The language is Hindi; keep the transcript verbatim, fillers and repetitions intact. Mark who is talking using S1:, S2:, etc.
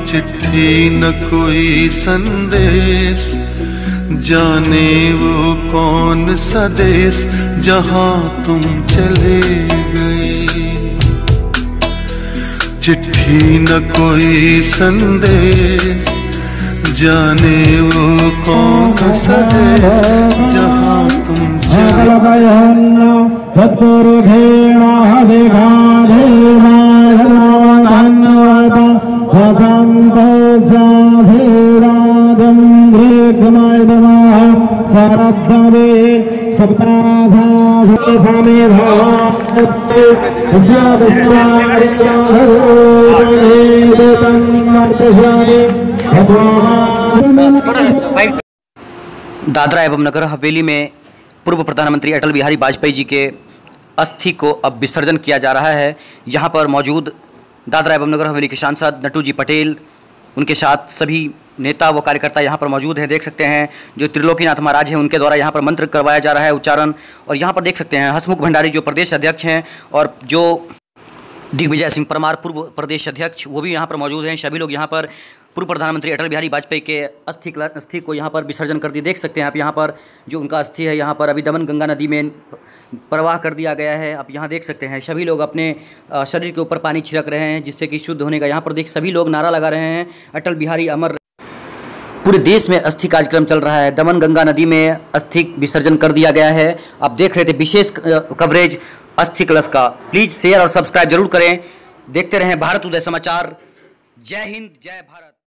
S1: चिट्ठी न कोई संदेश, जाने वो कौन सा देश जहां तुम चले गए। चिट्ठी न कोई संदेश, जाने वो कौन सा देश जहां तुम चले
S2: दादरा एवं नगर हवेली में पूर्व प्रधानमंत्री अटल बिहारी वाजपेयी जी के अस्थि को अब विसर्जन किया जा रहा है। यहाँ पर मौजूद दादरा एवं नगर हवेली के सांसद नटू जी पटेल, उनके साथ सभी नेता व कार्यकर्ता यहाँ पर मौजूद हैं। देख सकते हैं जो त्रिलोकीनाथ महाराज हैं उनके द्वारा यहाँ पर मंत्र करवाया जा रहा है उच्चारण। और यहाँ पर देख सकते हैं हसमुख भंडारी जो प्रदेश अध्यक्ष हैं और जो दिग्विजय सिंह परमार पूर्व प्रदेश अध्यक्ष, वो भी यहाँ पर मौजूद हैं। सभी लोग यहाँ पर पूर्व प्रधानमंत्री अटल बिहारी वाजपेयी के अस्थि अस्थि को यहाँ पर विसर्जन कर दिए। देख सकते हैं आप यहाँ पर जो उनका अस्थि है यहाँ पर अभी दमन गंगा नदी में प्रवाह कर दिया गया है। आप यहाँ देख सकते हैं सभी लोग अपने शरीर के ऊपर पानी छिड़क रहे हैं जिससे कि शुद्ध होने का यहाँ पर देख सभी लोग नारा लगा रहे हैं अटल बिहारी अमर। पूरे देश में अस्थि कार्यक्रम चल रहा है। दमन गंगा नदी में अस्थि विसर्जन कर दिया गया है। आप देख रहे थे विशेष कवरेज अस्थि कलश का। प्लीज़ शेयर और सब्सक्राइब जरूर करें। देखते रहें भारत उदय समाचार। जय हिंद, जय भारत।